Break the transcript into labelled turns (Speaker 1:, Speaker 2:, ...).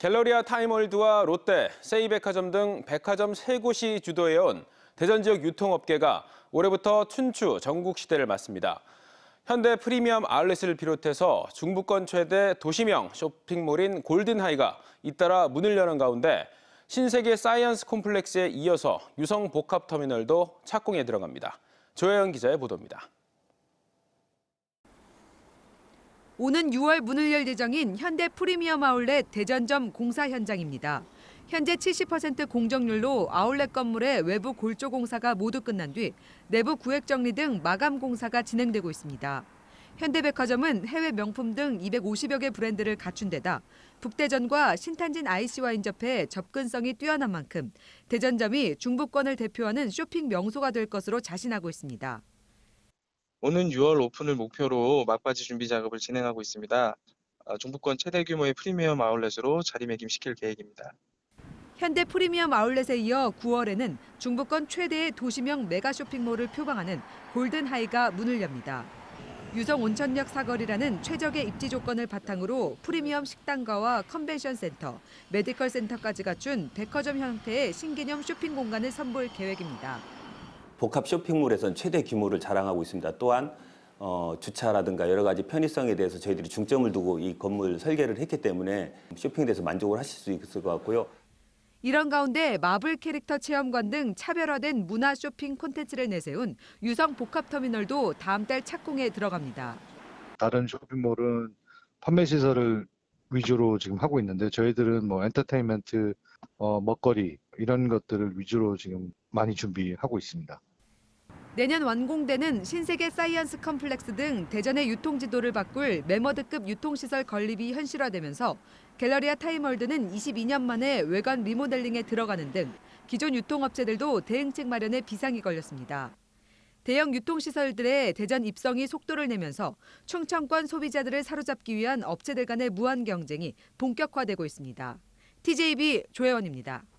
Speaker 1: 갤러리아 타임월드와 롯데, 세이백화점 등 백화점 3곳이 주도해온 대전 지역 유통업계가 올해부터 춘추 전국 시대를 맞습니다. 현대 프리미엄 아울렛을 비롯해서 중부권 최대 도시명 쇼핑몰인 골든하이가 잇따라 문을 여는 가운데 신세계 사이언스 콤플렉스에 이어서 유성 복합터미널도 착공에 들어갑니다. 조혜연 기자의 보도입니다.
Speaker 2: 오는 6월 문을 열 예정인 현대 프리미엄 아울렛 대전점 공사 현장입니다. 현재 70% 공정률로 아울렛 건물의 외부 골조 공사가 모두 끝난 뒤 내부 구획 정리 등 마감 공사가 진행되고 있습니다. 현대백화점은 해외 명품 등 250여 개 브랜드를 갖춘 데다 북대전과 신탄진 IC와 인접해 접근성이 뛰어난 만큼 대전점이 중부권을 대표하는 쇼핑 명소가 될 것으로 자신하고 있습니다.
Speaker 3: 오는 6월 오픈을 목표로 막바지 준비 작업을 진행하고 있습니다. 중부권 최대 규모의 프리미엄 아울렛으로 자리매김시킬 계획입니다.
Speaker 2: 현대 프리미엄 아울렛에 이어 9월에는 중부권 최대의 도시명 메가 쇼핑몰을 표방하는 골든하이가 문을 엽니다. 유성 온천역 사거리라는 최적의 입지 조건을 바탕으로 프리미엄 식당가와 컨벤션 센터, 메디컬 센터까지 갖춘 백화점 형태의 신개념 쇼핑 공간을 선보일 계획입니다.
Speaker 4: 복합 쇼핑몰에서는 최대 규모를 자랑하고 있습니다. 또한 주차라든가 여러 가지 편의성에 대해서 저희들이 중점을 두고 이 건물 설계를 했기 때문에 쇼핑에 대해서 만족을 하실 수 있을 것 같고요.
Speaker 2: 이런 가운데 마블 캐릭터 체험관 등 차별화된 문화 쇼핑 콘텐츠를 내세운 유성 복합터미널도 다음 달 착공에 들어갑니다.
Speaker 5: 다른 쇼핑몰은 판매 시설을 위주로 지금 하고 있는데 저희들은 엔터테인먼트, 먹거리 이런 것들을 위주로 지금 많이 준비하고 있습니다.
Speaker 2: 내년 완공되는 신세계 사이언스 컴플렉스 등 대전의 유통지도를 바꿀 매머드급 유통시설 건립이 현실화되면서 갤러리아 타임월드는 22년 만에 외관 리모델링에 들어가는 등 기존 유통업체들도 대응책 마련에 비상이 걸렸습니다. 대형 유통시설들의 대전 입성이 속도를 내면서 충청권 소비자들을 사로잡기 위한 업체들 간의 무한 경쟁이 본격화되고 있습니다. TJB 조혜원입니다.